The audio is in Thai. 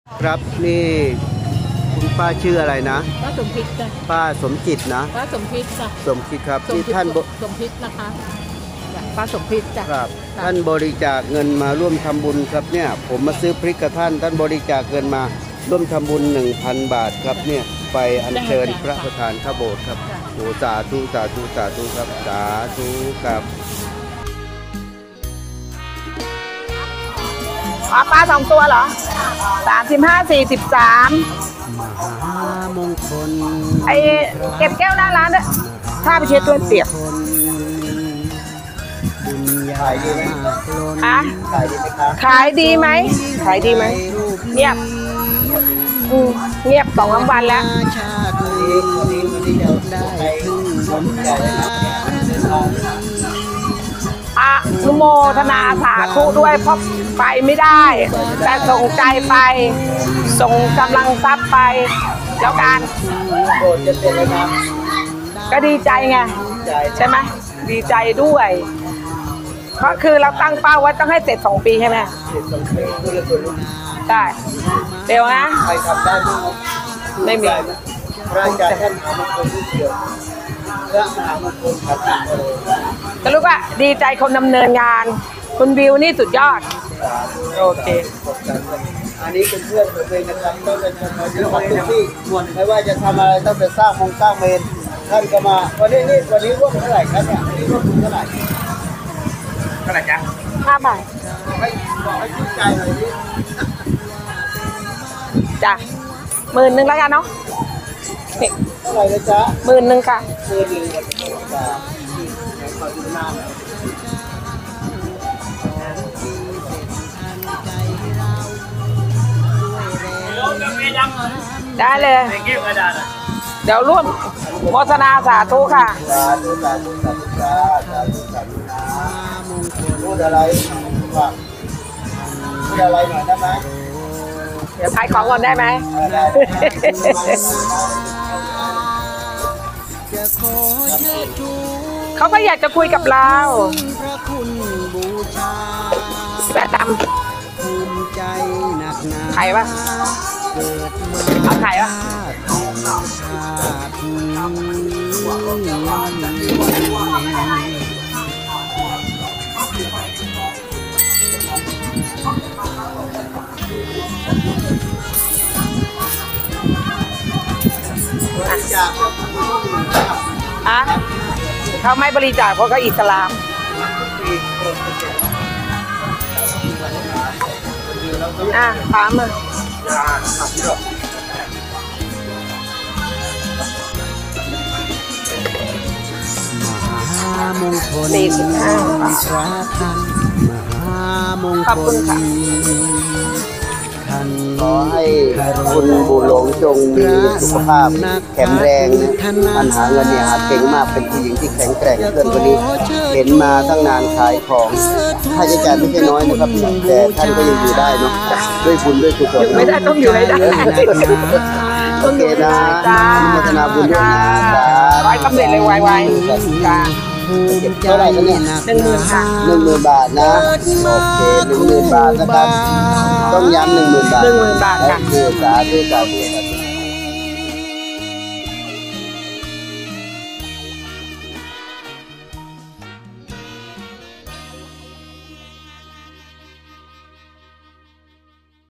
ครับนี่คุณป้าชื่ออะไรนะป้าสมพิษจ้ะป้าสมจิตนะป้าสมพิษจ้ะสมจิตครับที่ท่านสมพิษนะคะป้าสมพิษจ้ะครับท่านบริจาคเงินมาร่วมทำบุญครับเนี่ยผมมาซื้อพริกกับท่านบริจาคเงินมาร่วมทำบุญ 1,000 บาทครับเนี่ยไปอัญเชิญพระประธานเข้าโบสถ์ครับโอ้สาธุสาธุสาธุครับสาธุครับปลา2 ตัวเหรอ35 43 มหามงคลไอเก็บแก้วหน้าร้านด้วยถ้าไปเช็ดตัวเปียกขายดีไหมอะขายดีไหมขายดีไหมเงียบเงียบ2 วันแล้วอนุโมทนาสาธุด้วยเพราะไปไม่ได้แต่ส่งใจไปส่งกำลังทรัพย์ไปแล้วกันก็ดีใจไงใช่ไหมดีใจด้วยเพราะคือเราตั้งเป้าไว้ต้องให้เสร็จ2 ปีใช่ไหมได้เร็วนะใครทำได้ไม่มีพระอาจารย์ท่านทำคนที่เดียวพระมหามงคลขันธ์ก็รู้ว่าดีใจคนดำเนินงานคุณวิวนี่สุดยอดโอเคอันนี้เป็นเพื่อนผมเองนะครับต้องเป็นคนที่ทำทุกที่ไม่ว่าจะทำอะไรต้องจะสร้างเมนท่านก็มาวันนี้ร่วมเท่าไหร่ครับเนี่ยนี่ร่วมเท่าไหร่จ๊ะ 5 บาทให้ชื่นใจหน่อยดิจ้ะ10,000แล้วกันเนาะเท่าไหร่นะจ๊ะ 10,000ค่ะ 10,000จ้ะขอบคุณมากได้เลยเดี๋ยวร่วมโฆษณาสาธุค่ะพูดอะไรว่าพูดอะไรหน่อยได้ไหมเดี๋ยวขายของก่อนได้ไหมเขาก็อยากจะคุยกับเราแปะดำไข่ปะเอาไข่ปะเขาไม่บริจาคเพราะเขาอิสลามถามมามหามงคลพระท่านมหามงคลท่านขอให้คุณบุหลงจงมีสุขภาพแข็งแรงท่านหาเงินเนี่ยหาเก่งมากเป็นผู้หญิงที่แข็งแกร่งเพื่อนคนนี้เห็นมาตั้งนานขายของค่าใช้จ่ายไม่ใช่น้อยนะครับแต่ท่านก็ยังอยู่ได้เนาะด้วยบุญด้วยกุศลไม่ได้ต้องอยู่ได้โอเคนะพัฒนาบุญด้วยนะไว้สำเร็จเลยไวๆจ้าเท่าไหร่กันเนี่ย 10,000ค่ะ 10,000 บาทนะโอเค10,000 บาทนะครับต้องย้ำ10,000 บาท 10,000 บาทค่ะคือสาธุ